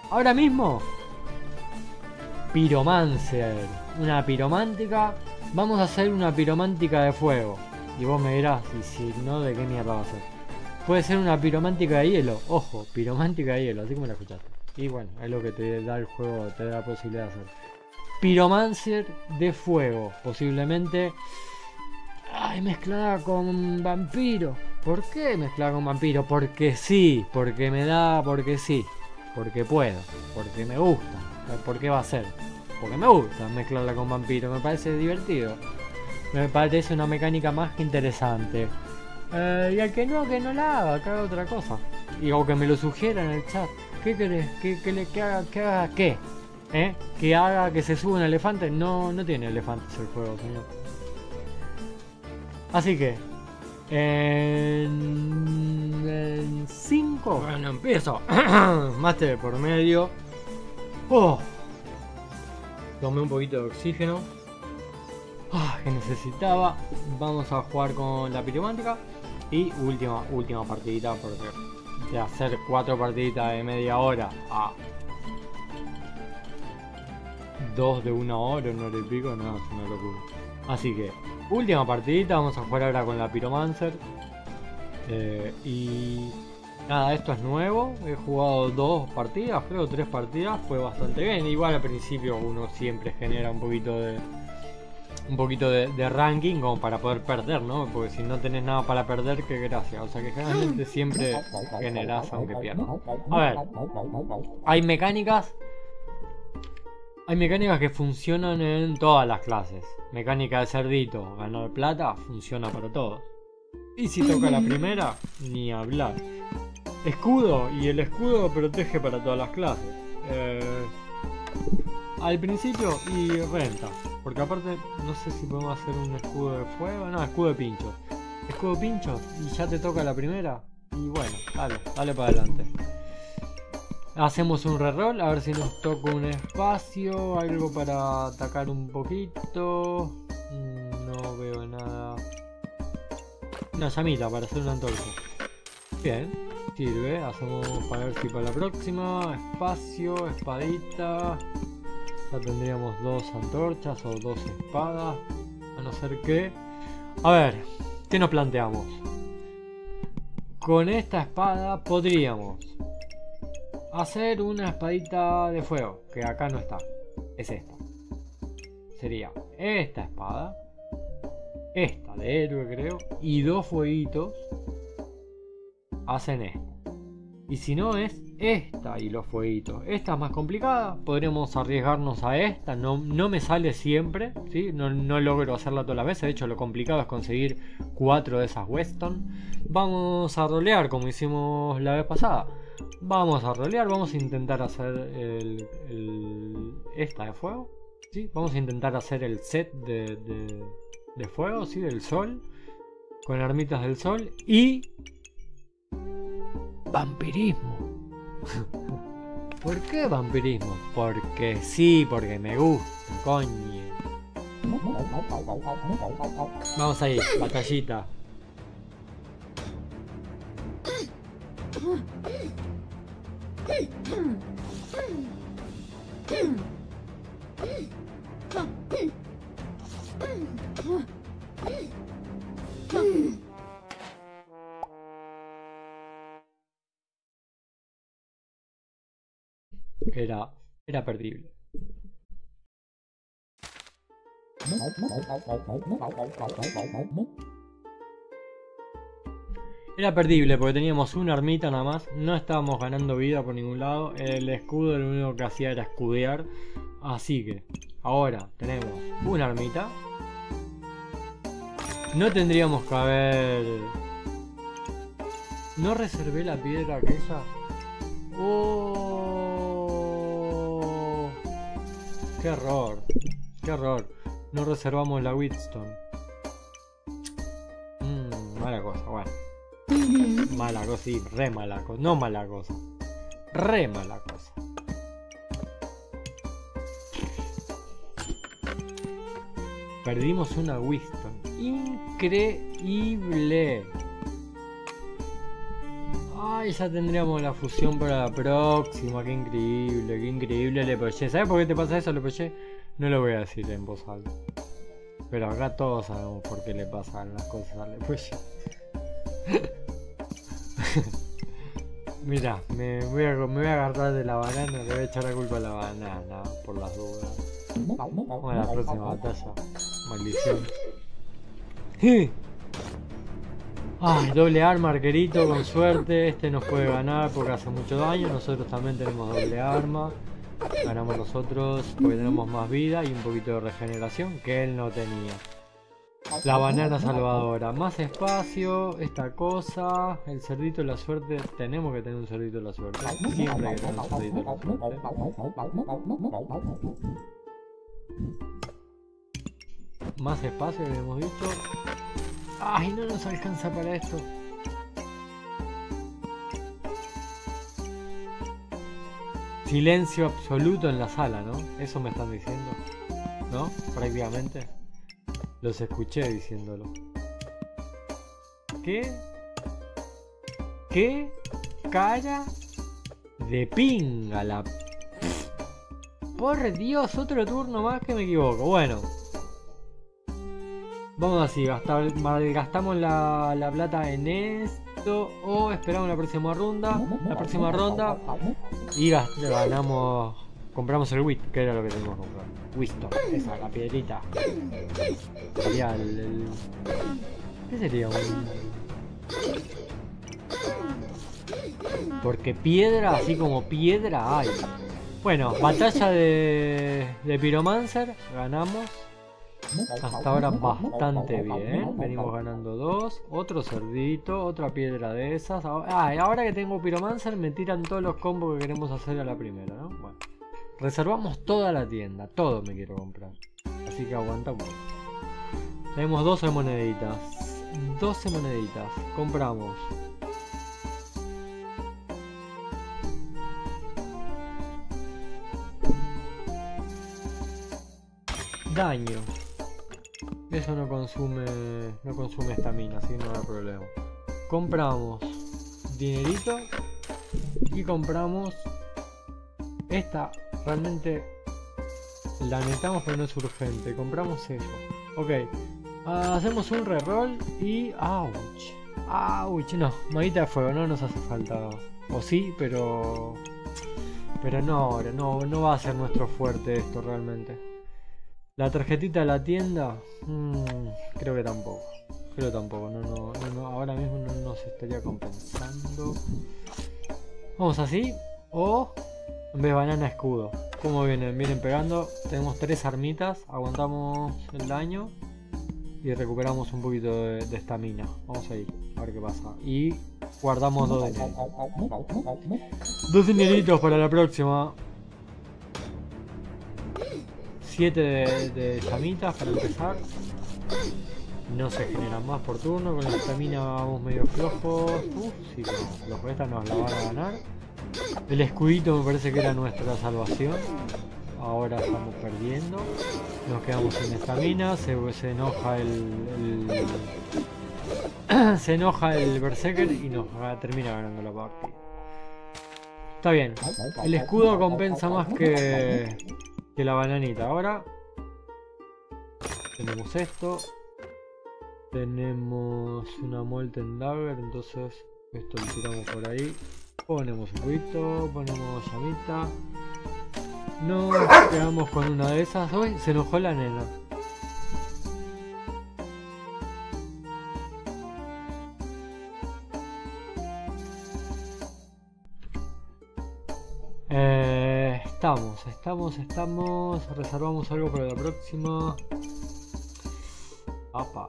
Ahora mismo, Pyromancer. Una piromántica. Vamos a hacer una piromántica de fuego. Y vos me dirás, y si no, ¿de qué mierda va a ser? Puede ser una piromántica de hielo. Ojo, piromántica de hielo, así como la escuchaste. Y bueno, es lo que te da el juego, te da la posibilidad de hacer. Pyromancer de fuego. Posiblemente... Ay, mezclada con vampiro. ¿Por qué mezclada con vampiro? Porque sí, porque me da, porque sí. Porque puedo, porque me gusta. ¿Por qué va a ser? Porque me gusta mezclarla con vampiro, me parece divertido. Me parece una mecánica más que interesante. Y al que no la haga, que haga otra cosa. Y o que me lo sugiera en el chat. ¿Qué querés? ¿Que haga qué? ¿Que haga que se suba un elefante? No, no tiene elefantes el juego, señor. Así que... En 5. Bueno, empiezo. Máster por medio. Oh. Tomé un poquito de oxígeno. Que necesitaba. Vamos a jugar con la piromántica. Y última partidita, porque de hacer 4 partiditas de media hora a 2 de 1 hora y pico, no, es una locura. Así que, última partidita, vamos a jugar ahora con la Pyromancer. Y nada, esto es nuevo. He jugado 2 partidas, creo 3 partidas, fue bastante bien. Igual al principio uno siempre genera un poquito de ranking como para poder perder, ¿no? Porque si no tenés nada para perder, qué gracia. O sea que generalmente siempre generás aunque pierdas. A ver, hay mecánicas que funcionan en todas las clases. Mecánica de cerdito, ganar plata, funciona para todos. Y si toca la primera, ni hablar. Escudo, y el escudo protege para todas las clases. Al principio, y renta. Porque aparte, no sé si podemos hacer un escudo de fuego. No, escudo de pincho. Escudo de pincho, y ya te toca la primera. Y bueno, dale para adelante. Hacemos un reroll, a ver si nos toca un espacio, algo para atacar un poquito. No veo nada. Una llamita para hacer una antorcha. Bien, sirve. Hacemos para ver si para la próxima. Espacio, espadita. Ya tendríamos 2 antorchas o 2 espadas. A no ser que... A ver, ¿qué nos planteamos? Con esta espada podríamos hacer una espadita de fuego, que acá no está. Es esta. Sería esta espada. Esta de héroe creo. Y 2 fueguitos hacen esto. Y si no es esta y los fueguitos. Esta es más complicada. Podríamos arriesgarnos a esta. No me sale siempre, ¿sí? No logro hacerla todas las veces. De hecho lo complicado es conseguir 4 de esas Weston. Vamos a rolear como hicimos la vez pasada. Vamos a rolear. Vamos a intentar hacer esta de fuego, ¿sí? Vamos a intentar hacer el set de fuego, ¿sí? Del sol. Con ermitas del sol. Y... vampirismo. ¿Por qué vampirismo? Porque sí, porque me gusta, coño. Vamos ahí, batallita. Era perdible. Era perdible porque teníamos una ermita nada más. No estábamos ganando vida por ningún lado. El escudo lo único que hacía era escudear. Así que ahora tenemos una ermita. No tendríamos que haber... No reservé la piedra aquella. Oh, qué error. Qué error. No reservamos la Wheatstone. Mala cosa, bueno. Mala cosa, sí, re mala cosa. No mala cosa. Re mala cosa. Perdimos una Wheatstone. Increíble. y ya tendríamos la fusión para la próxima. Qué increíble Lepoché. ¿Sabes por qué te pasa eso, Lepoché? No lo voy a decir en voz alta. Pero acá todos sabemos por qué le pasan las cosas a Lepoché. Mira, me voy a agarrar de la banana, le voy a echar la culpa a la banana, por las dudas. Vamos a la próxima batalla. Maldición. Ay, doble arma, arquerito, con suerte. Este nos puede ganar porque hace mucho daño. Nosotros también tenemos doble arma. Ganamos nosotros porque tenemos más vida y un poquito de regeneración que él no tenía. La banana salvadora, más espacio, esta cosa, el cerdito de la suerte. Tenemos que tener un cerdito de la suerte. Siempre hay que tener un cerdito de la suerte. Más espacio, que hemos dicho. Ay, no nos alcanza para esto. Silencio absoluto en la sala, ¿no? Eso me están diciendo, ¿no? Prácticamente. Los escuché diciéndolo. ¿Qué? ¿Qué cara de pinga la... Por Dios, otro turno más que me equivoco. Bueno. Vamos así, malgastamos la plata en esto. O esperamos la próxima ronda. Y ganamos... Compramos el wheat, que era lo que teníamos que comprar. Wisdom, esa, la piedrita. Sería ¿qué sería? Porque piedra, así como piedra hay. Bueno, batalla de Pyromancer, ganamos. Hasta ahora bastante bien. Venimos ganando 2. Otro cerdito, otra piedra de esas. Y ahora que tengo Pyromancer me tiran todos los combos que queremos hacer a la primera, ¿no? Bueno. Reservamos toda la tienda, todo me quiero comprar. Así que aguanta un poco. Tenemos 12 moneditas. 12 moneditas. Compramos. Daño. Eso no consume estamina, así que no hay problema. Compramos dinerito. Y compramos esta. Realmente la necesitamos pero no es urgente. Compramos eso. Ok. Hacemos un reroll y... ¡Auch! No, maguita de fuego no nos hace falta. O sí, pero no va a ser nuestro fuerte esto realmente. La tarjetita de la tienda... creo que tampoco. No, ahora mismo no nos estaría compensando. Vamos así. O... en vez de banana, escudo. ¿Cómo vienen? Vienen pegando. Tenemos 3 armitas. Aguantamos el daño. Y recuperamos un poquito de estamina. Vamos a ir. A ver qué pasa. Y guardamos 2 dineritos. 2 dineritos para la próxima. 7 de llamitas para empezar. No se generan más por turno. Con la estamina vamos medio flojos. Sí, los restas nos la van a ganar. El escudito me parece que era nuestra salvación. Ahora estamos perdiendo. Nos quedamos sin estamina. Se enoja se enoja el Berserker y nos termina ganando la partida. Está bien. El escudo compensa más que la bananita. Ahora tenemos esto. Tenemos una Molten Dagger. Entonces esto lo tiramos por ahí. Ponemos un poquito, ponemos llamita. Nos quedamos con una de esas. Hoy se enojó la nena. Estamos. Reservamos algo para la próxima. Apa.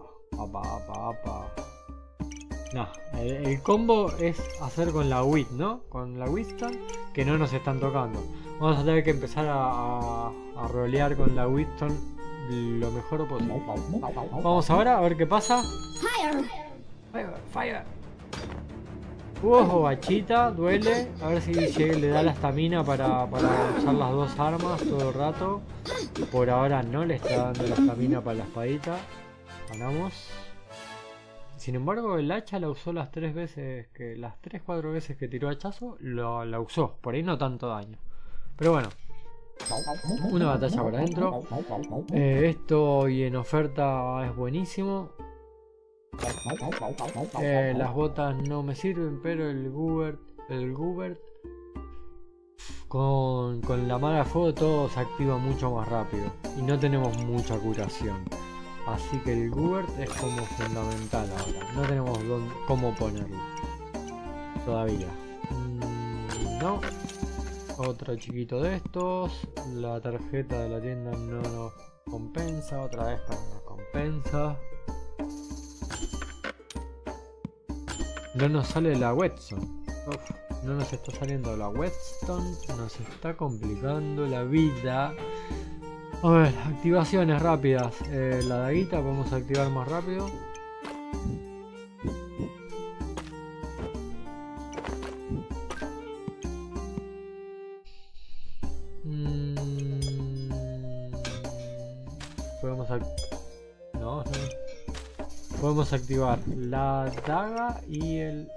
No, el combo es hacer con la wit, ¿no? Con la Wisdom, que no nos están tocando. Vamos a tener que empezar a rolear con la Wisdom lo mejor posible. Vamos ahora a ver qué pasa. Fire. Bachita, duele. A ver si le da la estamina para usar las 2 armas todo el rato. Por ahora no le está dando la estamina para la espadita. Ganamos. Sin embargo, el hacha la usó las 3 veces que. Las 3-4 veces que tiró hachazo, la usó. Por ahí no tanto daño. Pero bueno. Una batalla para adentro. Esto y en oferta es buenísimo. Las botas no me sirven, pero el Gubert con la maga de fuego todo se activa mucho más rápido y no tenemos mucha curación, así que el Gubert es como fundamental ahora. No tenemos cómo ponerlo todavía. No. Otro chiquito de estos. La tarjeta de la tienda no nos compensa. Otra vez no nos compensa. No nos sale la Whetstone. No nos está saliendo la Whetstone. Nos está complicando la vida. A ver, activaciones rápidas. La daguita podemos activar más rápido. Podemos activar la daga y el...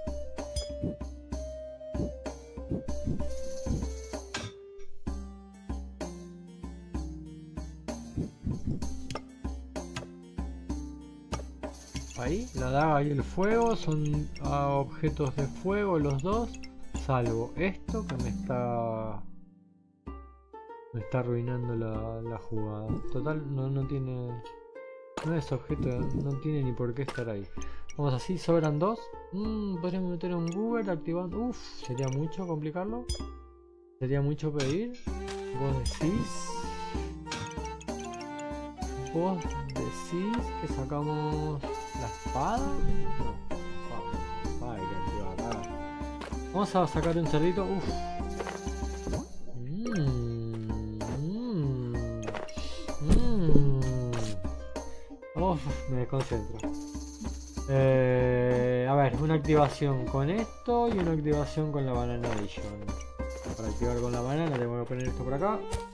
Ahí, la daga y el fuego son objetos de fuego los dos, salvo esto que me está arruinando la jugada. Total, no tiene... No es objeto, no tiene ni por qué estar ahí. Vamos así, sobran dos. Podríamos meter un Google activando. Uff, sería mucho complicarlo. Sería mucho pedir. Vos decís que sacamos la espada. No, hay que activar acá. Vamos a sacar un cerdito. Uff. Me desconcentro. A ver, una activación con esto y una activación con la Banana Edition. Para activar con la banana tengo que poner esto por acá.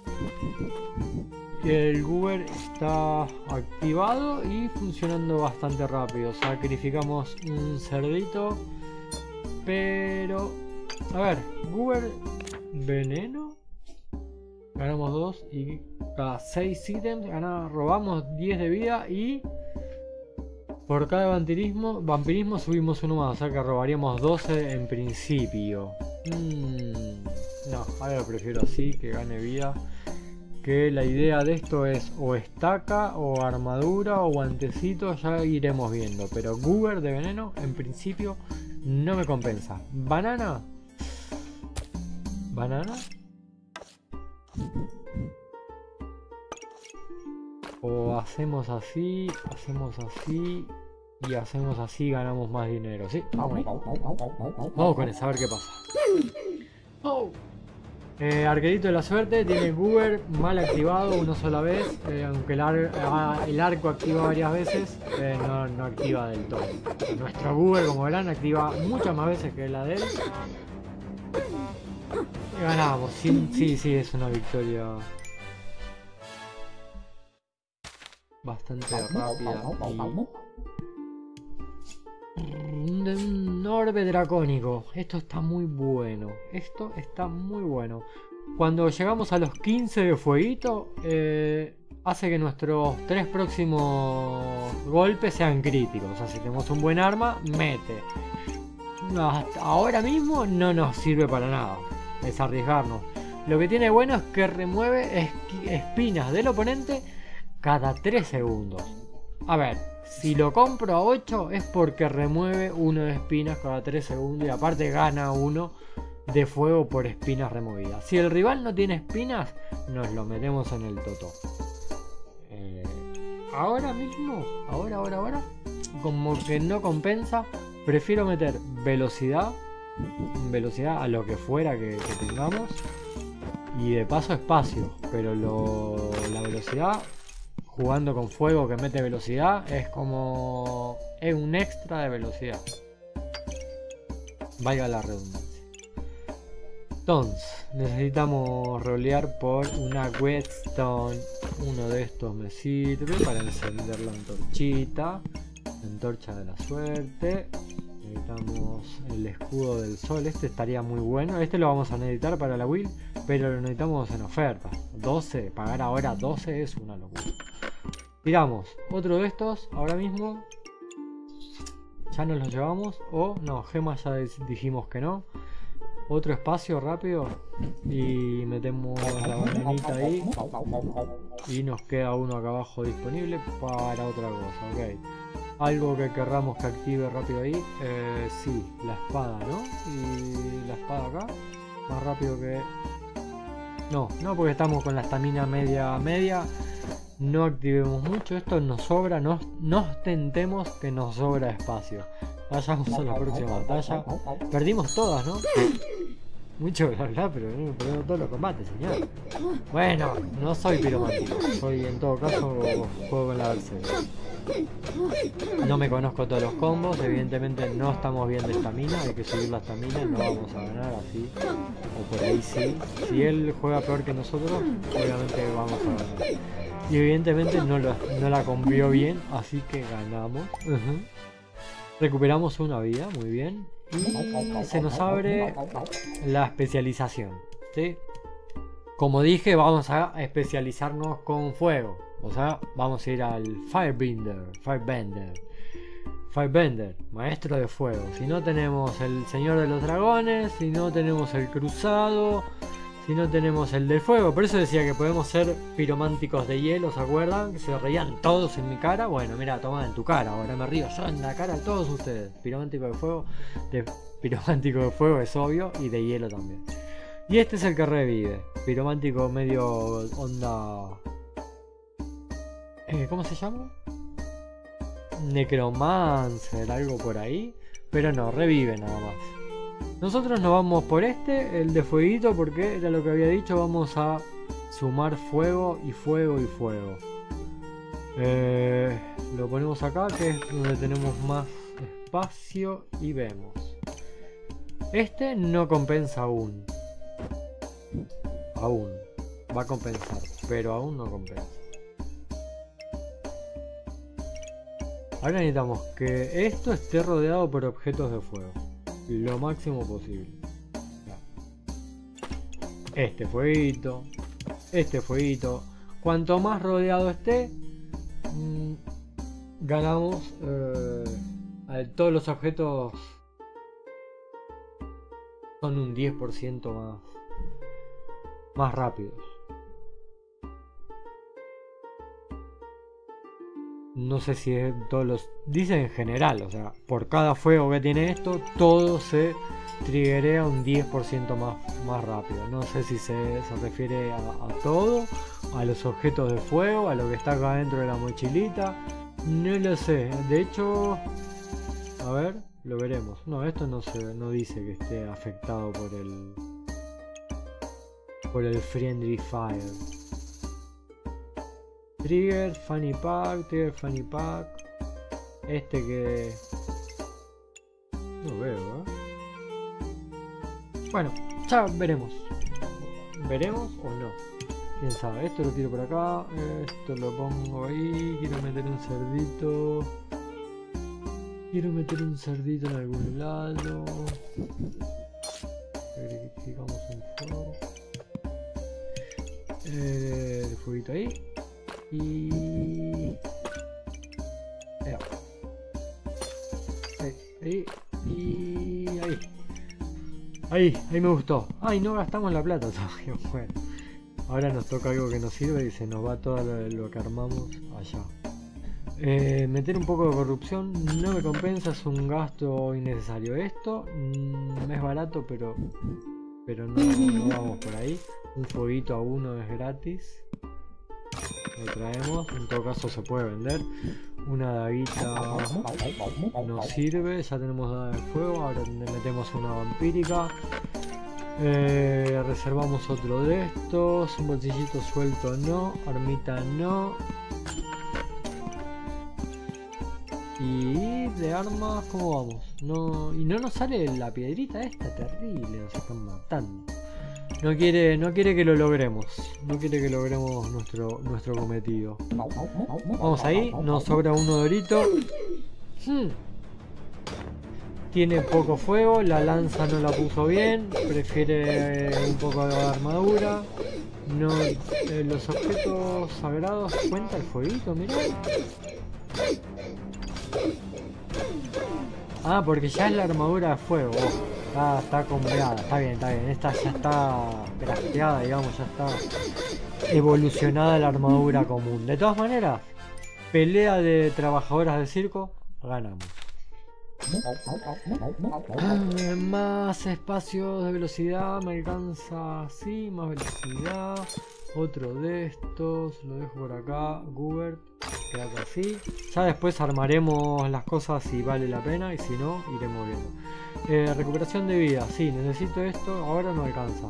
El Goober está activado y funcionando bastante rápido. Sacrificamos un cerdito. Pero... A ver, Goober veneno. Ganamos 2 y cada 6 ítems robamos 10 de vida y por cada vampirismo subimos uno más, o sea que robaríamos 12 en principio. No, ahora lo prefiero así, que gane vida. Que la idea de esto es o estaca o armadura o guantecito, ya iremos viendo. Pero Goober de veneno en principio no me compensa. ¿Banana? ¿Banana? O hacemos así y hacemos así, ganamos más dinero, ¿sí? Vamos con eso, a ver qué pasa. Arquerito de la suerte, tiene Goober mal activado una sola vez, aunque el arco activa varias veces, no activa del todo. Nuestro Goober, como verán, activa muchas más veces que la de él. Y ganamos, sí, es una victoria bastante rápida. Un orbe dracónico. Esto está muy bueno. Cuando llegamos a los 15 de fueguito, hace que nuestros 3 próximos golpes sean críticos. O sea, si tenemos un buen arma, mete. Hasta ahora mismo no nos sirve para nada. Es arriesgarnos. Lo que tiene bueno es que remueve espinas del oponente cada 3 segundos. A ver, si lo compro a 8 es porque remueve 1 de espinas cada 3 segundos y aparte gana 1 de fuego por espinas removidas. Si el rival no tiene espinas, nos lo metemos en el totó. Ahora mismo, ahora, como que no compensa, prefiero meter velocidad a lo que fuera que tengamos y de paso espacio, pero la velocidad, jugando con fuego que mete velocidad, es un extra de velocidad, valga la redundancia. Entonces necesitamos rolear por una Whetstone. Uno de estos me sirve para encender la antorchita. Antorcha de la suerte. Necesitamos el escudo del sol. Este estaría muy bueno. Este lo vamos a necesitar para la build, pero lo necesitamos en oferta. 12, pagar ahora 12 es una locura. Tiramos otro de estos ahora mismo. Ya nos los llevamos. O no, gemas ya dijimos que no. Otro espacio rápido. Y metemos la bananita ahí. Y nos queda uno acá abajo disponible para otra cosa. Ok. Algo que querramos que active rápido ahí. Sí, la espada, ¿no? Y la espada acá. Más rápido que... No, porque estamos con la estamina media. No activemos mucho. Esto nos sobra. No ostentemos que nos sobra espacio. Vayamos a la próxima batalla. Perdimos todas, ¿no? Mucho bla bla, pero no perdemos todos los combates, señor. Bueno, no soy piromántico. Soy, en todo caso, juego con la Berserk. No me conozco todos los combos. Evidentemente no estamos bien de estamina. Hay que subir la estamina. No vamos a ganar así. O por ahí sí. Si él juega peor que nosotros, obviamente vamos a ganar. Y evidentemente no la convió bien. Así que ganamos. Recuperamos una vida, muy bien. Y se nos abre la especialización, ¿sí? Como dije, vamos a especializarnos con fuego. O sea, vamos a ir al Firebender, maestro de fuego. Si no tenemos el señor de los dragones, si no tenemos el cruzado, si no tenemos el del fuego. Por eso decía que podemos ser pirománticos de hielo, ¿se acuerdan? Que se reían todos en mi cara. Bueno, mira, toma en tu cara. Ahora me río yo en la cara de todos ustedes. Piromántico de fuego es obvio, y de hielo también. Y este es el que revive. Piromántico medio onda... ¿Cómo se llama? Necromancer, algo por ahí. Pero no, revive nada más. Nosotros nos vamos por el de fueguito, porque era lo que había dicho. Vamos a sumar fuego y fuego y fuego. Lo ponemos acá, que es donde tenemos más espacio, y vemos. Este no compensa aún. Va a compensar, pero aún no compensa. Ahora necesitamos que esto esté rodeado por objetos de fuego. Lo máximo posible. Este fueguito. Cuanto más rodeado esté, ganamos. Todos los objetos son un 10% más rápidos. No sé si es todos los... Dice en general, o sea, por cada fuego que tiene esto, todo se triggerea un 10% más rápido. No sé si se refiere a todo, a los objetos de fuego, a lo que está acá dentro de la mochilita. No lo sé. De hecho, a ver, lo veremos. No, esto no dice que esté afectado por el Friendly Fire. Trigger, Funny Pack. Este que... no veo, Bueno, ya veremos. ¿Veremos o no? Quién sabe. Esto lo tiro por acá. Esto lo pongo ahí. Quiero meter un cerdito en algún lado. Verificamos un fuego. El fueguito ahí. Y... ahí me gustó. Ay, no gastamos la plata todavía. Bueno, ahora nos toca algo que nos sirve y se nos va todo lo que armamos allá. Meter un poco de corrupción no me compensa, es un gasto innecesario. Esto es barato, pero no vamos por ahí. Un fueguito a uno es gratis. Lo traemos, en todo caso se puede vender. Una daguita nos sirve, ya tenemos daga de fuego. Ahora le metemos una vampírica. Reservamos otro de estos. Un bolsillito suelto no, armita no. Y de armas, ¿cómo vamos? No, y no nos sale la piedrita esta, terrible, nos están matando. No quiere que lo logremos. No quiere que logremos nuestro cometido. Vamos ahí, nos sobra uno dorito. Tiene poco fuego, la lanza no la puso bien, prefiere un poco de armadura. No, los objetos sagrados cuenta el fueguito, mirá. Ah, porque ya es la armadura de fuego. Está completada, está bien. Esta ya está crafteada, digamos, ya está evolucionada la armadura común. De todas maneras, pelea de trabajadoras de circo, ganamos. Más espacio de velocidad, me alcanza así, más velocidad. Otro de estos, lo dejo por acá, Goober, queda así. Ya después armaremos las cosas si vale la pena y si no, iremos viendo. Recuperación de vida, sí, necesito esto, ahora no alcanza.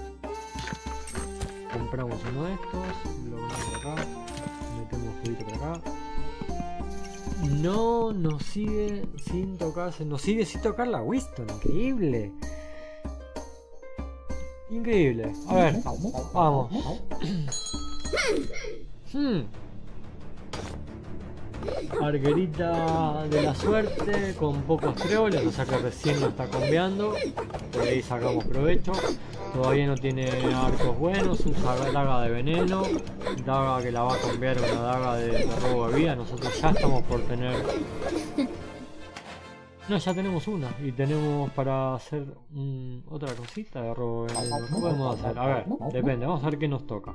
Compramos uno de estos, lo ponemos acá, metemos juguito por acá. No nos sigue sin tocarse, nos sigue sin tocar la Winston, increíble. Increíble. A ver, vamos. Arquerita de la suerte con pocos tréboles, o sea que recién lo está cambiando. Por ahí sacamos provecho. Todavía no tiene arcos buenos, usa daga de veneno, daga que la va a cambiar una daga de robo de vida. Nosotros ya estamos por tener... No, ya tenemos una y tenemos para hacer otra cosita de robo de veneno. ¿Qué podemos hacer? A ver, depende, vamos a ver qué nos toca.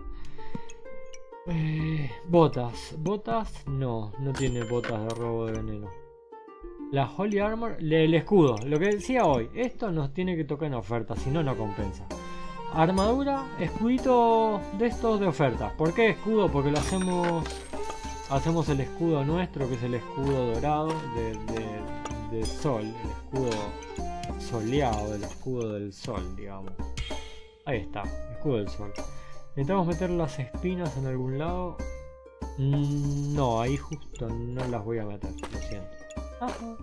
Botas, no tiene botas de robo de veneno. La Holy Armor, el escudo, lo que decía hoy, esto nos tiene que tocar en oferta, si no, no compensa. Armadura, escudito de estos de oferta. ¿Por qué escudo? Porque lo hacemos el escudo nuestro, que es el escudo dorado de sol, el escudo soleado, el escudo del sol, digamos. Ahí está, escudo del sol. Necesitamos meter las espinas en algún lado. No, ahí justo no las voy a meter, lo siento.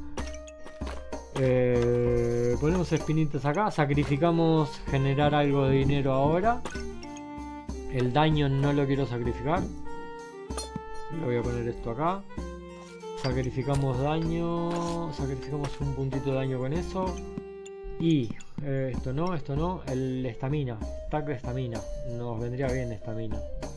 Ponemos espinitas acá, sacrificamos generar algo de dinero ahora. El daño no lo quiero sacrificar. Le voy a poner esto acá. Sacrificamos daño, sacrificamos un puntito de daño con eso. Y esto no, el estamina, stack de estamina, nos vendría bien estamina.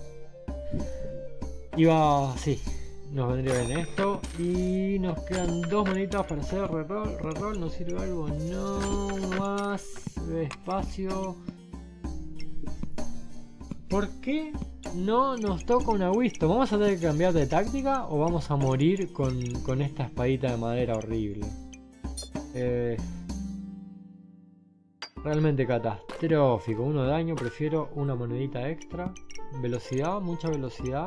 Sí, nos vendría bien esto. Y nos quedan dos manitas para hacer reroll, ¿nos sirve algo? No, más espacio. ¿Por qué no nos toca una Winston? ¿Vamos a tener que cambiar de táctica o vamos a morir con esta espadita de madera horrible? Realmente catastrófico. Uno de daño, prefiero una monedita extra. Velocidad, mucha velocidad.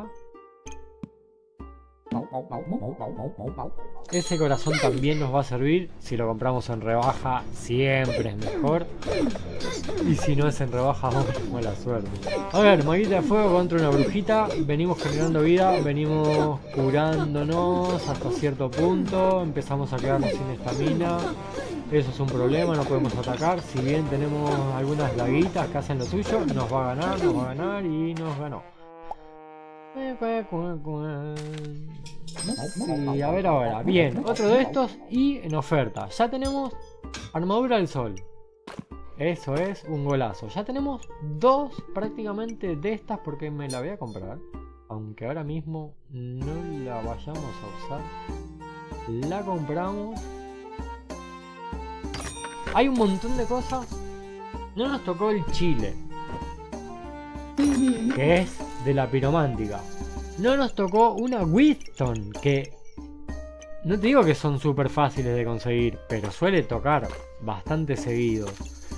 Ese corazón también nos va a servir. Si lo compramos en rebaja siempre es mejor. Y si no es en rebaja, mala suerte. A ver, maguita de fuego contra una brujita. Venimos generando vida, venimos curándonos hasta cierto punto. Empezamos a quedarnos sin estamina. Eso es un problema, no podemos atacar. Si bien tenemos algunas laguitas que hacen lo suyo, nos va a ganar y nos ganó. Sí, a ver ahora. Bien, otro de estos y en oferta. Ya tenemos armadura del sol. Eso es un golazo. Ya tenemos dos prácticamente de estas porque me la voy a comprar. Aunque ahora mismo no la vayamos a usar. La compramos. Hay un montón de cosas. No nos tocó el chile, que es de la piromántica. No nos tocó una Winston, que no te digo que son súper fáciles de conseguir, pero suele tocar bastante seguido.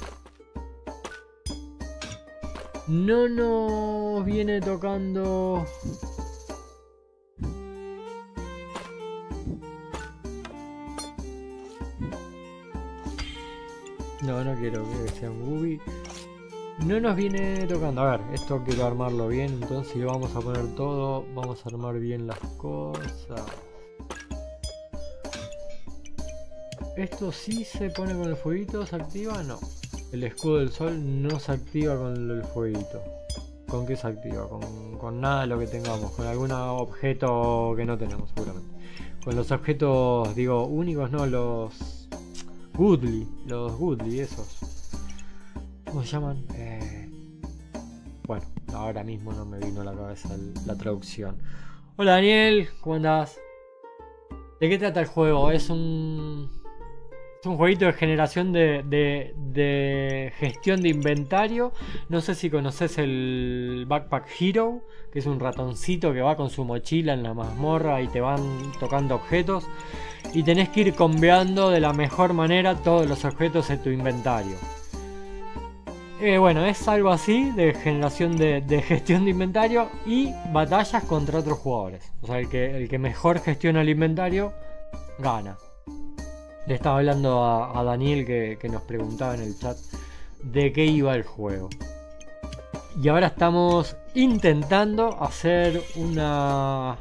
No nos viene tocando... No quiero que sea un Gubi. No nos viene tocando. A ver, esto quiero armarlo bien. Entonces lo vamos a poner todo. Vamos a armar bien las cosas. Esto sí se pone con el fueguito. ¿Se activa? No. El escudo del sol no se activa con el fueguito. ¿Con qué se activa? Con nada de lo que tengamos. Con algún objeto que no tenemos seguramente. con los objetos, digo, únicos, no, los Goodly, esos. ¿Cómo se llaman? Bueno, ahora mismo no me vino a la cabeza la traducción. Hola Daniel, ¿cómo andás? ¿De qué trata el juego? Es un jueguito de generación de gestión de inventario. No sé si conoces el Backpack Hero, que es un ratoncito que va con su mochila en la mazmorra y te van tocando objetos. Y tenés que ir combeando de la mejor manera todos los objetos en tu inventario. Bueno, es algo así de generación de gestión de inventario y batallas contra otros jugadores. O sea, el que mejor gestiona el inventario gana. Le estaba hablando a Daniel que nos preguntaba en el chat de qué iba el juego. Y ahora estamos intentando hacer una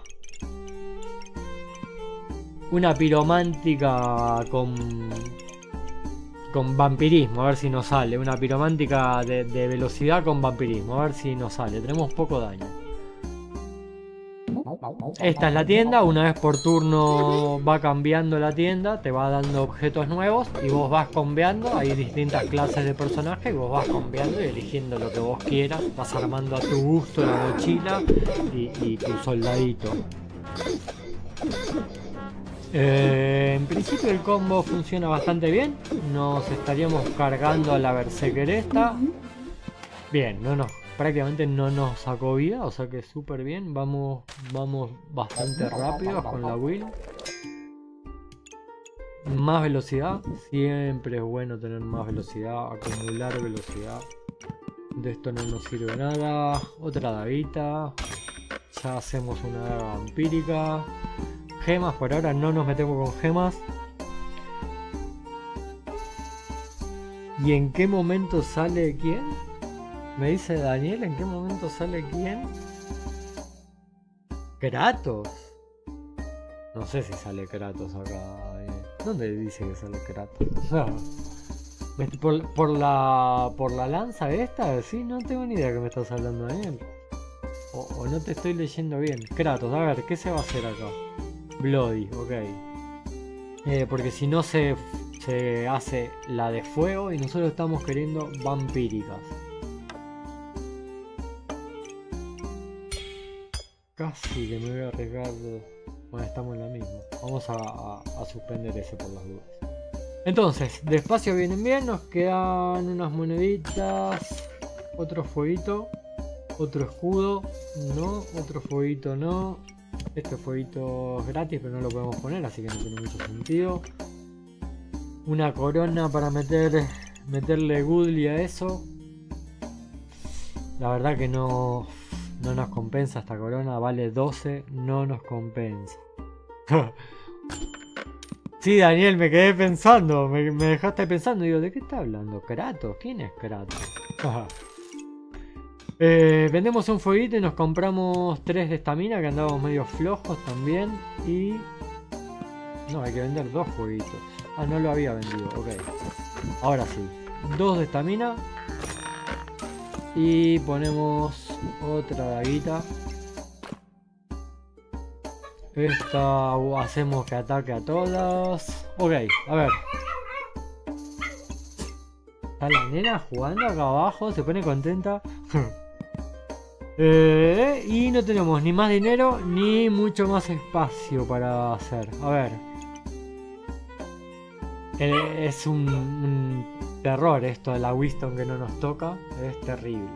piromántica con vampirismo, a ver si nos sale. Una piromántica de velocidad con vampirismo, a ver si nos sale. Tenemos poco daño. Esta es la tienda, una vez por turno va cambiando la tienda, te va dando objetos nuevos y vos vas combeando, hay distintas clases de personajes y vos vas combeando y eligiendo lo que vos quieras, vas armando a tu gusto la mochila y tu soldadito. En principio el combo funciona bastante bien, nos estaríamos cargando a la berserker esta. Bien, prácticamente no nos sacó vida, o sea que súper bien. Vamos bastante rápidos con la build. Más velocidad, siempre es bueno tener más velocidad, acumular velocidad. De esto no nos sirve nada. Otra daguita. Ya hacemos una daga vampírica. Gemas, por ahora no nos metemos con gemas. ¿Y en qué momento sale quién? Me dice Daniel, ¿en qué momento sale quién? Kratos. No sé si sale Kratos acá. ¿Dónde dice que sale Kratos? ¿Por la lanza esta? Sí, no tengo ni idea que me estás hablando, Daniel. O no te estoy leyendo bien. Kratos, a ver, ¿qué se va a hacer acá? Bloody, ok. Porque si no se hace la de fuego y nosotros estamos queriendo vampíricas. Casi que me voy a arriesgar. Bueno, estamos en la misma. Vamos a suspender ese por las dudas. Entonces, despacio vienen bien. Nos quedan unas moneditas. Otro fueguito. Otro escudo. No. Otro fueguito no. Este fueguito es gratis, pero no lo podemos poner, así que no tiene mucho sentido. Una corona para meterle goodly a eso. La verdad que no nos compensa esta corona, vale 12, no nos compensa. Sí, Daniel, me quedé pensando, me dejaste pensando, digo, ¿de qué está hablando? ¿Kratos? ¿Quién es Kratos? Vendemos un fueguito y nos compramos 3 de estamina, que andábamos medio flojos también. Y... no, hay que vender 2 fueguitos. Ah, no lo había vendido, ok. Ahora sí, 2 de estamina. Y ponemos otra daguita. Esta hacemos que ataque a todas. Ok, a ver. Está la nena jugando acá abajo, se pone contenta. Y no tenemos ni más dinero ni mucho más espacio para hacer. A ver. Es un terror esto de la Wisdom que no nos toca. Es terrible.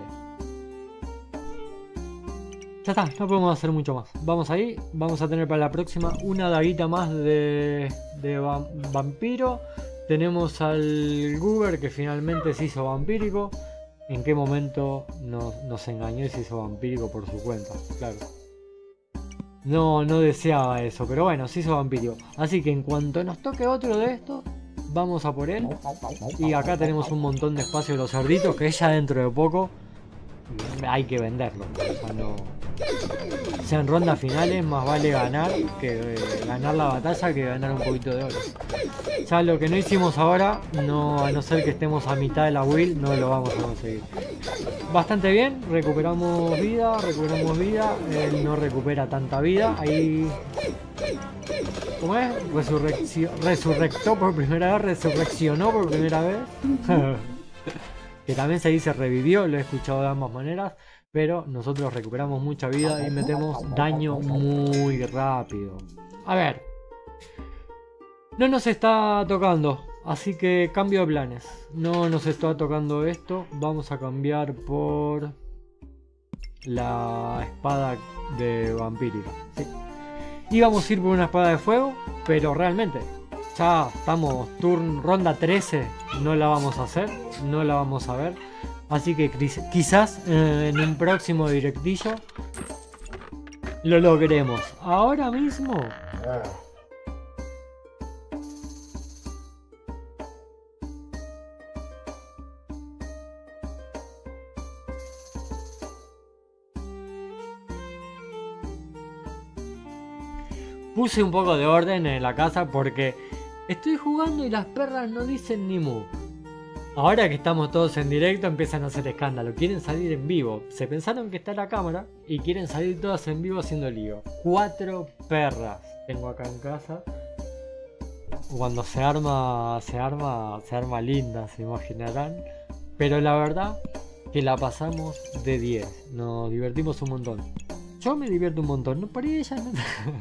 Ya está, no podemos hacer mucho más. Vamos ahí, vamos a tener para la próxima una daguita más de vampiro. Tenemos al Goober que finalmente se hizo vampírico. ¿En qué momento nos engañó y se hizo vampírico por su cuenta? Claro. No deseaba eso, pero bueno, se hizo vampírico. Así que en cuanto nos toque otro de estos, vamos a por él. Y acá tenemos un montón de espacio de los cerditos que ya dentro de poco hay que venderlos. O sea, no... sean rondas finales, más vale ganar la batalla que ganar un poquito de oro. Ya lo que no hicimos ahora, a no ser que estemos a mitad de la build, no lo vamos a conseguir. Bastante bien, recuperamos vida, él no recupera tanta vida, ahí ¿Cómo es? Resurrectó por primera vez, resurreccionó por primera vez. Que también se dice revivió, lo he escuchado de ambas maneras. Pero nosotros recuperamos mucha vida y metemos daño muy rápido. A ver. No nos está tocando, así que cambio de planes. No nos está tocando esto. Vamos a cambiar por la espada de vampírica. Sí. Íbamos a ir por una espada de fuego, pero realmente ya estamos ronda 13. No la vamos a hacer, no la vamos a ver. Así que quizás en un próximo directillo lo logremos. Ahora mismo... Puse un poco de orden en la casa porque estoy jugando y las perras no dicen ni mu. Ahora que estamos todos en directo empiezan a hacer escándalo. Quieren salir en vivo. Se pensaron que está la cámara y quieren salir todas en vivo haciendo lío. 4 perras tengo acá en casa. Cuando se arma linda, se imaginarán. Pero la verdad que la pasamos de 10. Nos divertimos un montón. Yo me divierto un montón. No, por ahí ella no...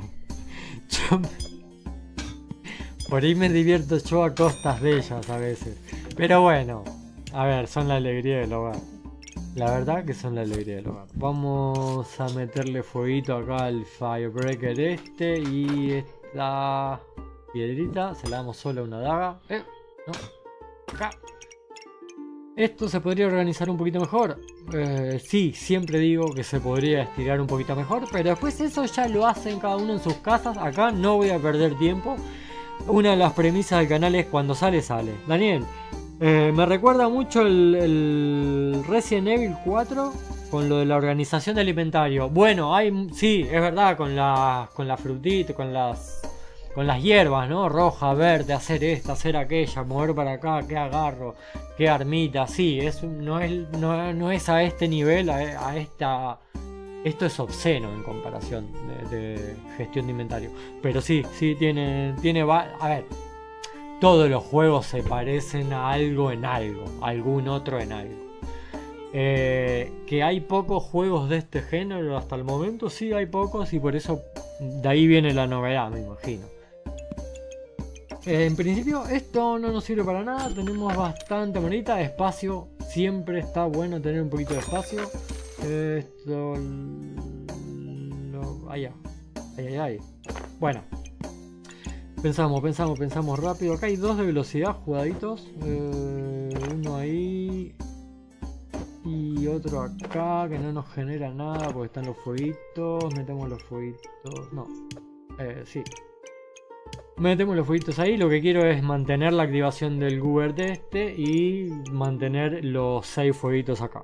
Por ahí me divierto yo a costas de ellas a veces. Pero bueno, a ver, son la alegría del hogar. La verdad que son la alegría del hogar. Vamos a meterle fueguito acá al Firebreaker este. Y esta piedrita se la damos solo a una daga. No, acá. Esto se podría organizar un poquito mejor. Sí, siempre digo que se podría estirar un poquito mejor. Pero después eso ya lo hacen cada uno en sus casas. Acá no voy a perder tiempo. Una de las premisas del canal es cuando sale, sale. Daniel, me recuerda mucho el Resident Evil 4 con lo de la organización de inventario. Bueno, sí, es verdad, con la frutita, con las hierbas, ¿no? Roja, verde, hacer esta, hacer aquella, mover para acá, qué agarro, qué armita. Sí, no es a este nivel, a esta... Esto es obsceno en comparación de gestión de inventario. Pero sí, tiene... A ver, todos los juegos se parecen a algo en algo. Algún otro en algo. Que hay pocos juegos de este género hasta el momento. Sí, hay pocos y por eso de ahí viene la novedad, me imagino. En principio esto no nos sirve para nada. Tenemos bastante monita. Espacio. Siempre está bueno tener un poquito de espacio. Esto... Allá. Ay. Bueno. Pensamos rápido. Acá hay 2 de velocidad jugaditos. Uno ahí. Y otro acá que no nos genera nada porque están los fueguitos. Metemos los fueguitos. No. Sí. Metemos los fueguitos ahí. Lo que quiero es mantener la activación del Goober de este. Y mantener los 6 fueguitos acá.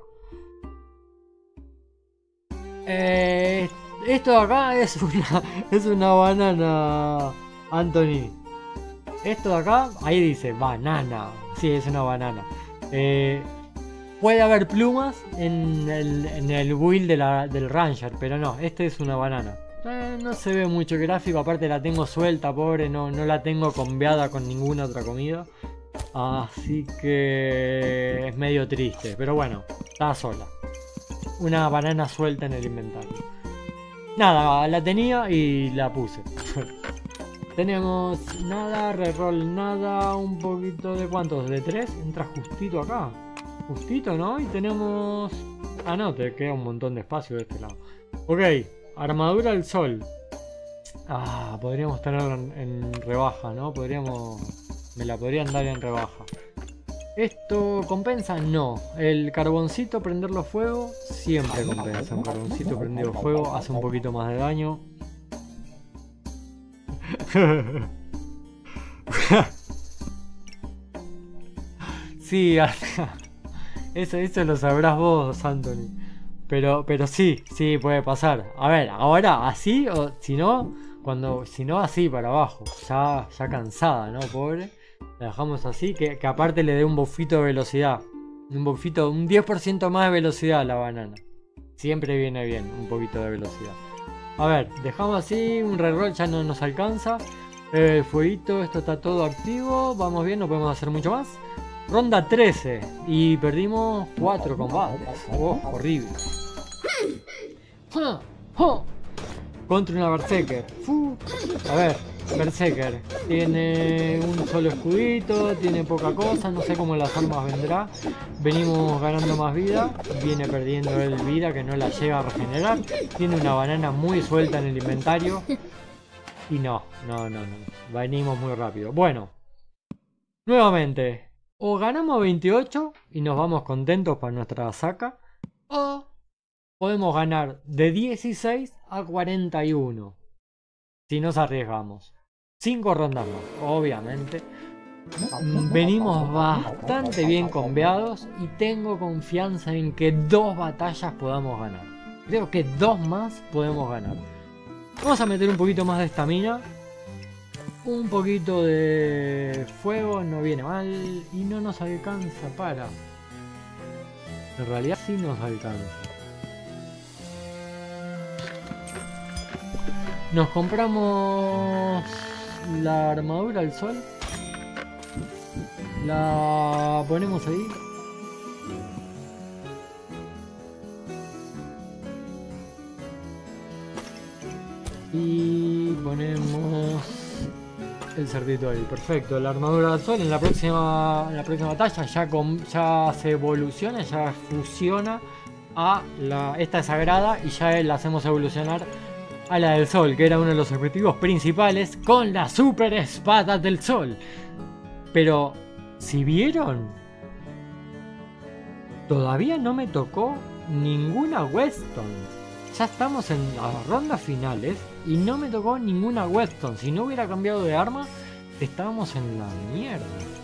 Esto de acá es una banana, Anthony. Esto de acá, ahí dice banana. Sí, es una banana. Puede haber plumas en el build del Ranger, pero no, este es una banana. No se ve mucho gráfico, aparte la tengo suelta, pobre, no la tengo combeada con ninguna otra comida. Así que es medio triste, pero bueno, está sola. Una banana suelta en el inventario. Nada, la tenía y la puse. Tenemos nada, reroll nada, un poquito de ¿cuántos? ¿De 3? Entra justito acá. Justito, ¿no? Y tenemos... Ah, no, te queda un montón de espacio de este lado. Ok, armadura del sol. Podríamos tenerla en rebaja, ¿no? Me la podrían dar en rebaja. ¿Esto compensa? No. El carboncito, prenderlo fuego, siempre compensa. Un carboncito prendido fuego hace un poquito más de daño. Sí, eso lo sabrás vos, Anthony. Pero sí puede pasar. A ver, ahora así, o si no así para abajo. Ya cansada, ¿no? Pobre. La dejamos así, que aparte le dé un buffito de velocidad. Un 10% más de velocidad a la banana. Siempre viene bien un poquito de velocidad. A ver, dejamos así, un reroll ya no nos alcanza. Fueguito, esto está todo activo. Vamos bien, no podemos hacer mucho más. Ronda 13 y perdimos 4 combates. Oh, horrible. Contra una Berserker. A ver, Berserker. Tiene un solo escudito, tiene poca cosa, no sé cómo las armas vendrá. Venimos ganando más vida, viene perdiendo él vida que no la llega a regenerar. Tiene una banana muy suelta en el inventario. Y no. Venimos muy rápido. Bueno, nuevamente, o ganamos 28 y nos vamos contentos para nuestra saca, o podemos ganar de 16 a 41 si nos arriesgamos. 5 rondas más, obviamente. Venimos bastante bien conveados y tengo confianza en que 2 batallas podamos ganar. Creo que 2 más podemos ganar. Vamos a meter un poquito más de estamina. Un poquito de fuego no viene mal y no nos alcanza para... En realidad sí nos alcanza. Nos compramos la armadura del sol. La ponemos ahí. Y ponemos el cerdito ahí. Perfecto, la armadura del sol en la próxima batalla ya se evoluciona, ya fusiona a esta sagrada y ya la hacemos evolucionar a la del sol, que era uno de los objetivos principales con la super espada del sol. Pero si vieron, todavía no me tocó ninguna Weston. Ya estamos en las rondas finales y no me tocó ninguna Weston. Si no hubiera cambiado de arma, estábamos en la mierda.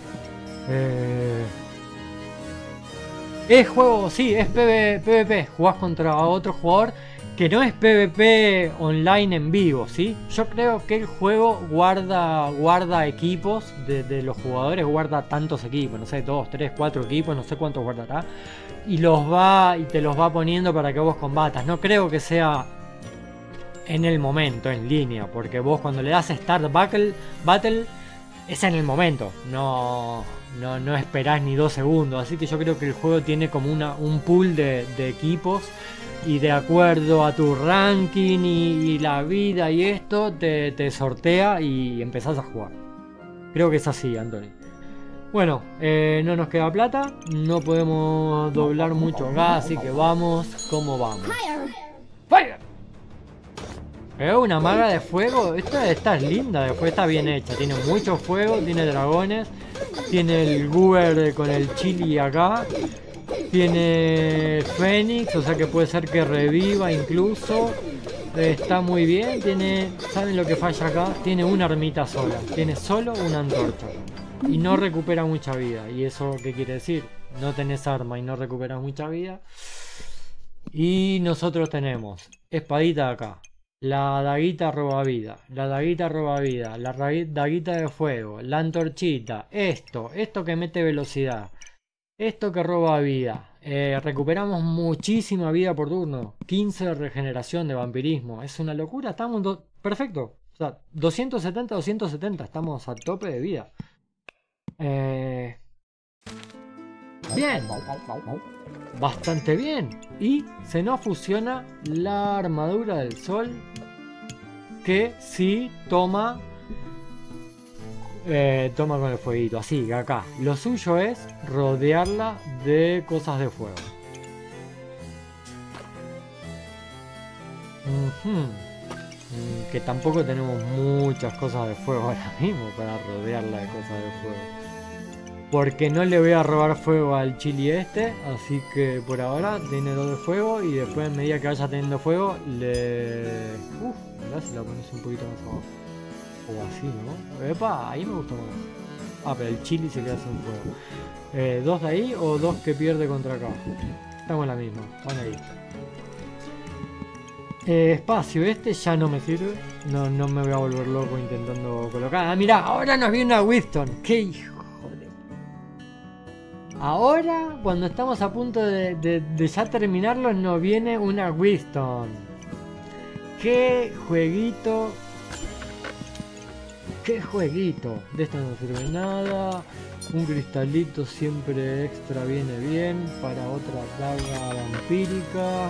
Es juego, sí, es PvP. Jugás contra otro jugador que no es PvP online en vivo, ¿sí? Yo creo que el juego guarda equipos de los jugadores, guarda tantos equipos, no sé, 2, 3, 4 equipos, no sé cuántos guardará. Y te los va poniendo para que vos combatas. No creo que sea en el momento, en línea, porque vos cuando le das Start Battle es en el momento, no esperás ni 2 segundos. Así que yo creo que el juego tiene como un pool de equipos y de acuerdo a tu ranking y la vida y esto te sortea y empezás a jugar. Creo que es así, Anthony. Bueno, no nos queda plata, no podemos doblar mucho gas, así que vamos como vamos. ¡Fire! Una maga de fuego, esta es linda, después está bien hecha, tiene mucho fuego, tiene dragones, tiene el Goober con el chili acá, tiene Fénix, o sea que puede ser que reviva incluso, está muy bien, ¿saben lo que falla acá? Tiene una ermita sola, tiene solo una antorcha. Y no recupera mucha vida. ¿Y eso qué quiere decir? No tenés arma y no recuperas mucha vida. Y nosotros tenemos espadita acá. La daguita roba vida. La daguita roba vida. La daguita de fuego. La antorchita. Esto que mete velocidad. Esto que roba vida. Recuperamos muchísima vida por turno. 15 de regeneración de vampirismo. Es una locura. Estamos perfecto. O sea, 270, 270. Estamos a tope de vida. Bien, bastante bien. Y se nos fusiona la armadura del sol, que sí toma con el fueguito, así que acá lo suyo es rodearla de cosas de fuego. Que tampoco tenemos muchas cosas de fuego ahora mismo para rodearla de cosas de fuego. Porque no le voy a robar fuego al chili este, así que por ahora tiene 2 de fuego y después a medida que vaya teniendo fuego le... mirá si la pones un poquito más abajo. O así, ¿no? Epa, ahí me gustó más. Ah, pero el chili se queda sin fuego. 2 de ahí o 2 que pierde contra acá. Estamos en la misma, van ahí. Espacio, este ya no me sirve. No me voy a volver loco intentando colocar. Ah, mirá, ahora nos viene una Weston. ¡Qué hijo! Ahora, cuando estamos a punto de ya terminarlo, nos viene una Weston. ¡Qué jueguito! ¡Qué jueguito! De esta no sirve nada. Un cristalito siempre extra viene bien para otra daga vampírica.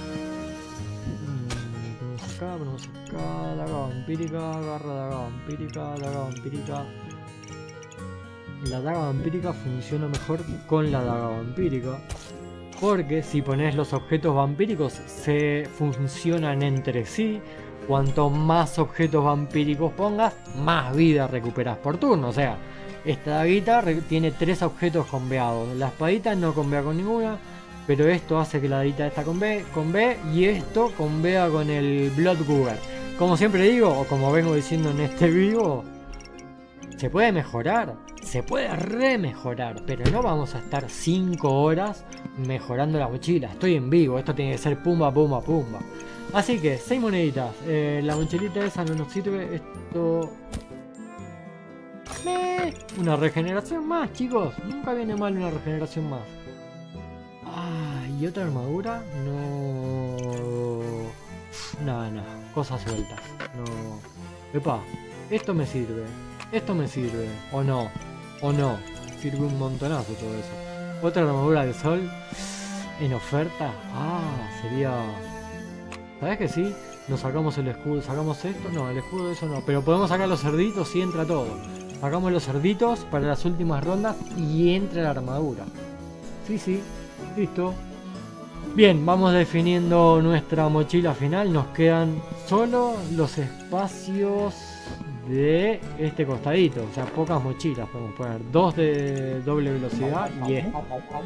Ponemos acá, daga vampírica, agarra daga vampírica, daga vampírica. La daga vampírica funciona mejor con la daga vampírica. Porque si pones los objetos vampíricos se funcionan entre sí. Cuanto más objetos vampíricos pongas, más vida recuperas por turno. O sea, esta daguita tiene 3 objetos conveados. La espadita no convea con ninguna, pero esto hace que la daguita esta convee y esto convea con el Bloodgoober. Como siempre digo, o como vengo diciendo en este vivo, se puede mejorar, se puede remejorar, pero no vamos a estar 5 horas mejorando la mochila. Estoy en vivo, esto tiene que ser pumba, pumba, pumba. Así que 6 moneditas. La mochilita esa no nos sirve. Esto... Una regeneración más, chicos. Nunca viene mal una regeneración más. Ah, ¿y otra armadura? No... Nada. Cosas sueltas. No... Epa, esto me sirve. Esto me sirve. O no. Sirve un montonazo todo eso. Otra armadura de sol. En oferta. Ah, sería... ¿Sabes que sí? Nos sacamos el escudo, sacamos esto, no, el escudo de eso no, pero podemos sacar los cerditos y entra todo. Sacamos los cerditos para las últimas rondas y entra la armadura. Sí, listo. Bien, vamos definiendo nuestra mochila final, nos quedan solo los espacios de este costadito, o sea, pocas mochilas podemos poner, 2 de doble velocidad y esta.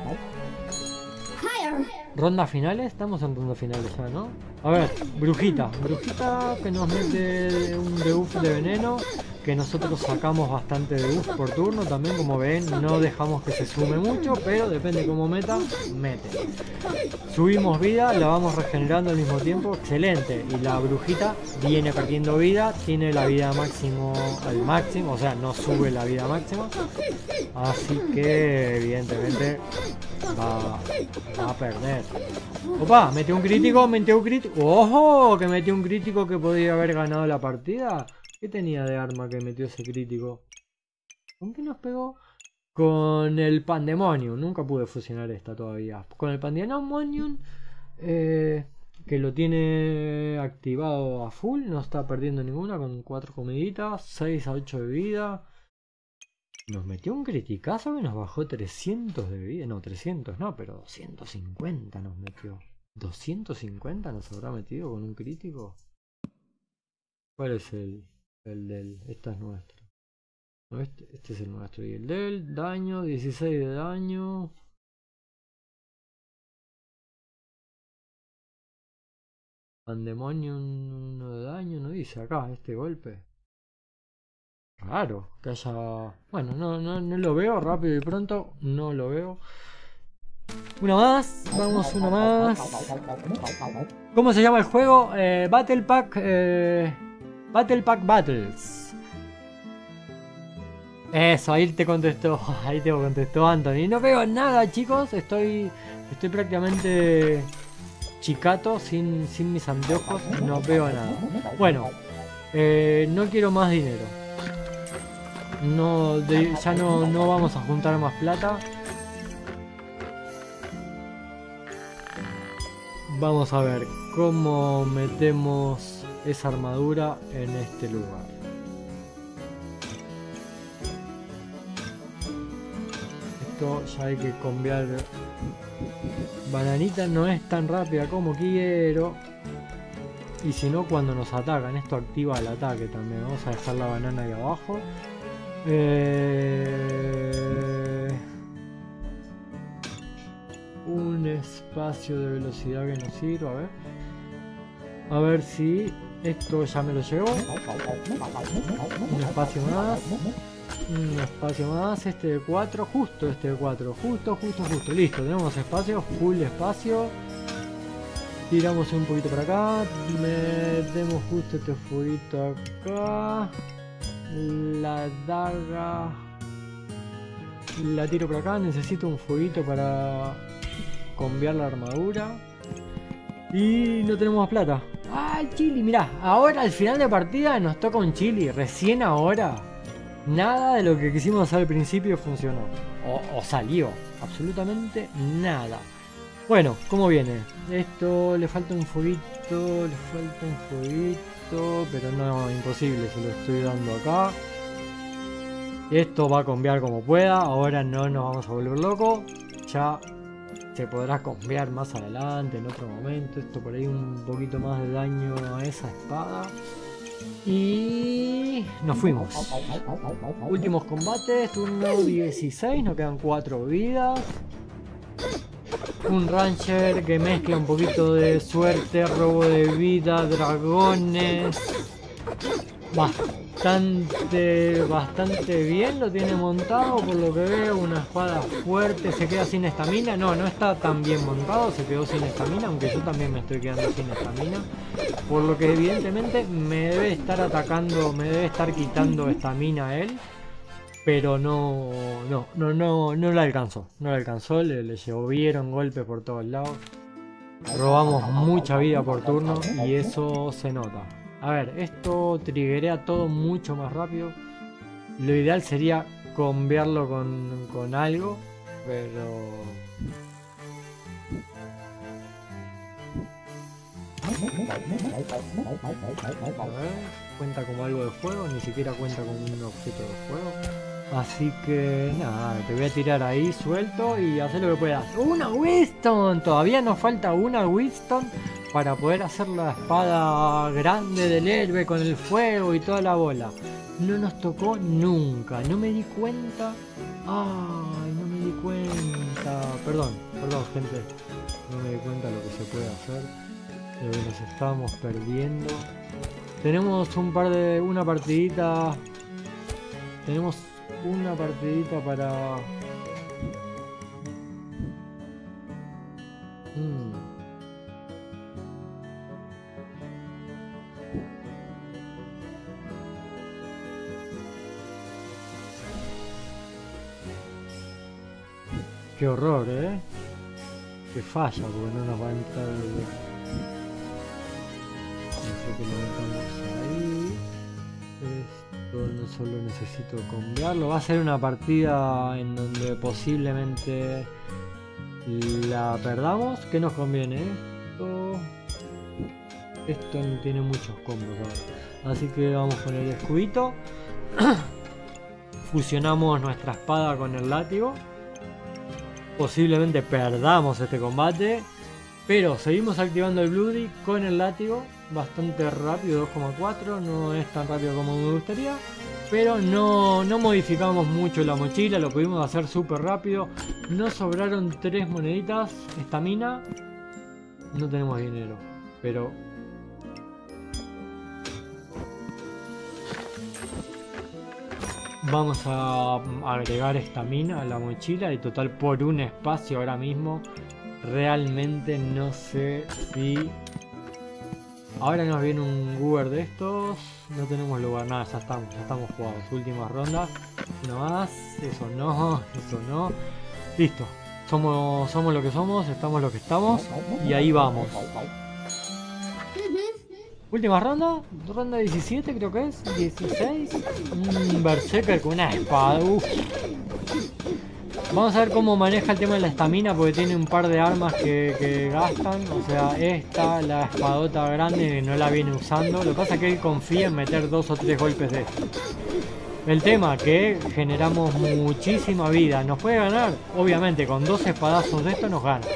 Rondas finales, estamos en rondas finales ya, ¿no? A ver, brujita que nos mete un debuff de veneno, que nosotros sacamos bastante debuff por turno, también como ven, no dejamos que se sume mucho, pero depende cómo meta, mete. Subimos vida, la vamos regenerando al mismo tiempo, excelente, y la brujita viene perdiendo vida, tiene la vida máximo al máximo, o sea, no sube la vida máxima, así que evidentemente va a perder. Opa, metió un crítico, ¡ojo! Que metió un crítico que podría haber ganado la partida. ¿Qué tenía de arma que metió ese crítico? ¿Con qué nos pegó? Con el Pandemonium. Nunca pude fusionar esta todavía. Con el Pandemonium, que lo tiene activado a full. No está perdiendo ninguna, con 4 comiditas, 6 a 8 de vida. Nos metió un criticazo que nos bajó 300 de vida. No, 300 no, pero 250 nos metió. ¿250 nos habrá metido con un crítico? ¿Cuál es el del? Este es nuestro. No, este es el nuestro. Y el del daño, 16 de daño. Pandemonium 1 de daño, no dice acá este golpe. Raro que haya... Bueno, no lo veo, rápido y pronto, no lo veo. Una más, vamos, una más. ¿Cómo se llama el juego? Battle Pack Battles. Eso, ahí te contestó Anthony. No veo nada, chicos, estoy prácticamente chicato, sin mis anteojos, no veo nada. Bueno, no quiero más dinero. Ya no vamos a juntar más plata. Vamos a ver cómo metemos esa armadura en este lugar. Esto ya hay que cambiar. Bananita no es tan rápida como quiero. Y si no, cuando nos atacan, esto activa el ataque también. Vamos a dejar la banana ahí abajo. Un espacio de velocidad que nos sirva, a ver si esto ya me lo llevo. Un espacio más, este de 4, justo este de 4, justo, listo, tenemos espacio, full espacio. Tiramos un poquito para acá, metemos justo este fueguito acá. La daga la tiro por acá, necesito un fueguito para cambiar la armadura. Y no tenemos más plata. ¡Ah! al chili. Mirá, ahora al final de partida nos toca un chili. Recién ahora. Nada de lo que quisimos hacer al principio funcionó. O salió. Absolutamente nada. Bueno, ¿cómo viene? Esto le falta un fueguito. Le falta un fueguito. Pero no, imposible. Se lo estoy dando acá. Esto va a cambiar como pueda. Ahora no nos vamos a volver locos. Ya se podrá cambiar más adelante, en otro momento. Esto por ahí un poquito más de daño a esa espada. Y nos fuimos. Últimos combates, turno 16, nos quedan 4 vidas. Un Ranger que mezcla un poquito de suerte, robo de vida, dragones. Bastante bien lo tiene montado, por lo que veo. Una espada fuerte, se queda sin estamina. No está tan bien montado, se quedó sin estamina, aunque yo también me estoy quedando sin estamina. Por lo que evidentemente me debe estar atacando, me debe estar quitando estamina a él. Pero no la alcanzó. No la alcanzó, le llovieron golpes por todos lados. Robamos mucha vida por turno y eso se nota. A ver, esto triggerea todo mucho más rápido. Lo ideal sería combiarlo con algo, pero... A ver, cuenta como algo de fuego, ni siquiera cuenta como un objeto de fuego. Así que nada, te voy a tirar ahí suelto y hacer lo que puedas. ¡Una Winston! Todavía nos falta una Winston para poder hacer la espada grande del héroe con el fuego y toda la bola. No nos tocó nunca, no me di cuenta. Ay, no me di cuenta. Perdón gente, no me di cuenta lo que se puede hacer. Lo que nos estábamos perdiendo. Tenemos una partidita. Tenemos una partidita para... Qué horror, que falla porque no nos va a entrar el... No sé qué le metamos ahí. Esto no solo necesito cambiarlo. Va a ser una partida en donde posiblemente la perdamos. ¿Qué nos conviene? Esto no tiene muchos combos ahora. Así que vamos con el escudito. Fusionamos nuestra espada con el látigo. Posiblemente perdamos este combate, pero seguimos activando el Bloody con el látigo bastante rápido, 2,4, no es tan rápido como me gustaría, pero no modificamos mucho la mochila, lo pudimos hacer súper rápido. Nos sobraron 3 moneditas, estamina, no tenemos dinero, pero... Vamos a agregar estamina a la mochila y total por un espacio ahora mismo. Realmente no sé si... Ahora nos viene un Goober de estos. No tenemos lugar, nada, ya estamos jugados. Últimas rondas. Una más. Eso no. Listo. Somos lo que somos, estamos lo que estamos. Y ahí vamos. Última ronda, ronda 17 creo que es, 16. Un Berserker con una espada, uff. Vamos a ver cómo maneja el tema de la estamina porque tiene un par de armas que gastan. O sea, esta, la espadota grande que no la viene usando. Lo que pasa es que él confía en meter 2 o 3 golpes de esto. El tema que generamos muchísima vida. ¿Nos puede ganar? Obviamente con 2 espadazos de esto nos gana.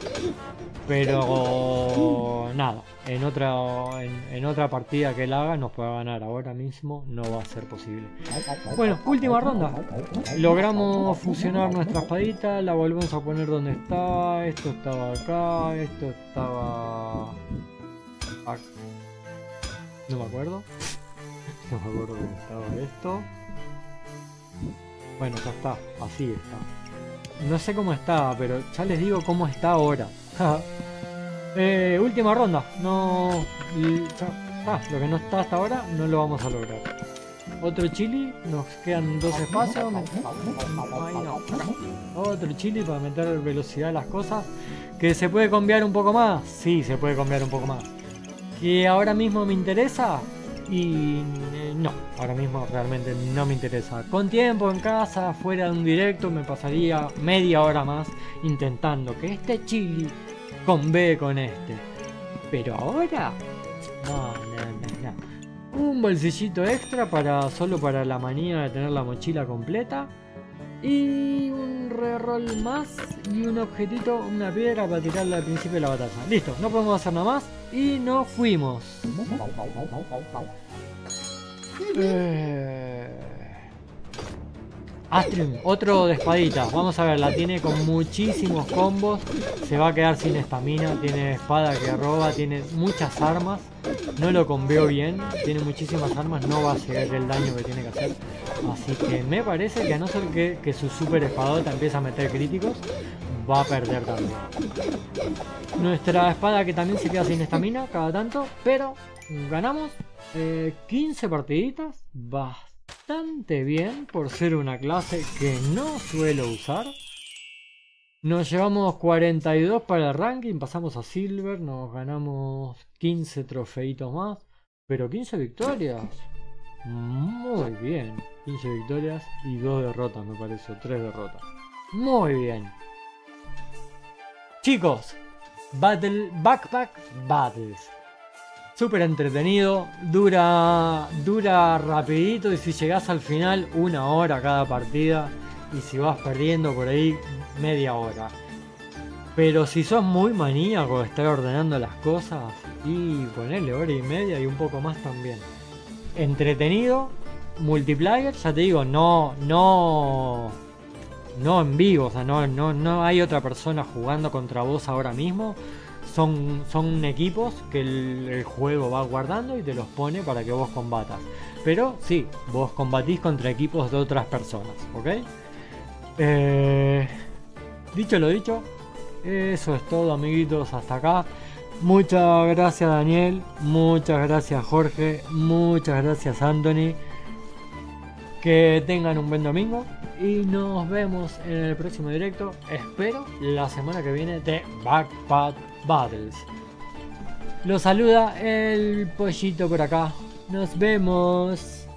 Pero nada, en otra partida que él haga nos puede ganar. Ahora mismo no va a ser posible. Bueno, última ronda. Logramos fusionar nuestra espadita. La volvemos a poner donde está. Esto estaba acá. Esto estaba acá. No me acuerdo. No me acuerdo dónde estaba esto. Bueno, ya está. Así está. No sé cómo estaba, pero ya les digo cómo está ahora. Última ronda. No, lo que no está hasta ahora no lo vamos a lograr. Otro chili. Nos quedan 2 espacios. Otro chili para meter velocidad a las cosas. ¿Que se puede cambiar un poco más? Sí, se puede cambiar un poco más. ¿Que ahora mismo me interesa? Y no, ahora mismo realmente no me interesa. Con tiempo en casa, fuera de un directo, me pasaría media hora más intentando que este chili conve con este. Pero ahora, no. Un bolsillito extra solo para la manía de tener la mochila completa. Y un reroll más y un objetito, una piedra para tirarla al principio de la batalla. Listo, no podemos hacer nada más y nos fuimos. Astrium, otro de espaditas. Vamos a ver, la tiene con muchísimos combos. Se va a quedar sin estamina. Tiene espada que roba, tiene muchas armas. No lo conveo bien. Tiene muchísimas armas, no va a llegar el daño que tiene que hacer. Así que me parece que a no ser que su super espadota empiece a meter críticos, va a perder también. Nuestra espada que también se queda sin estamina cada tanto, pero ganamos 15 partiditas. Bastante bien por ser una clase que no suelo usar. Nos llevamos 42 para el ranking, pasamos a Silver, nos ganamos 15 trofeitos más, pero 15 victorias. Muy bien, 15 victorias y 2 derrotas me parece, 3 derrotas. Muy bien. Chicos, Backpack Battles. Súper entretenido, dura rapidito y si llegás al final 1 hora cada partida y si vas perdiendo por ahí media hora. Pero si sos muy maníaco de estar ordenando las cosas y ponerle hora y media y un poco más también. Entretenido, multiplayer, ya te digo, no en vivo, o sea, no hay otra persona jugando contra vos ahora mismo. Son equipos que el juego va guardando y te los pone para que vos combatas. Pero sí, vos combatís contra equipos de otras personas, ¿ok? Dicho lo dicho, eso es todo, amiguitos, hasta acá. Muchas gracias, Daniel, muchas gracias, Jorge, muchas gracias, Anthony. Que tengan un buen domingo y nos vemos en el próximo directo. Espero la semana que viene de Backpack Battles. Los saluda el pollito por acá. Nos vemos.